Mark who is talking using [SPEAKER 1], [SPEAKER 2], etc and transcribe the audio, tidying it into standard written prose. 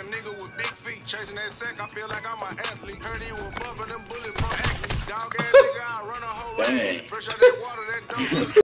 [SPEAKER 1] nigga with big feet. Chasing that sack, I feel like I'm an athlete. Heard he was bumping them bullets from acne. Dog ass nigga, I run a whole
[SPEAKER 2] Dang.
[SPEAKER 1] Fresh out that water, that dope.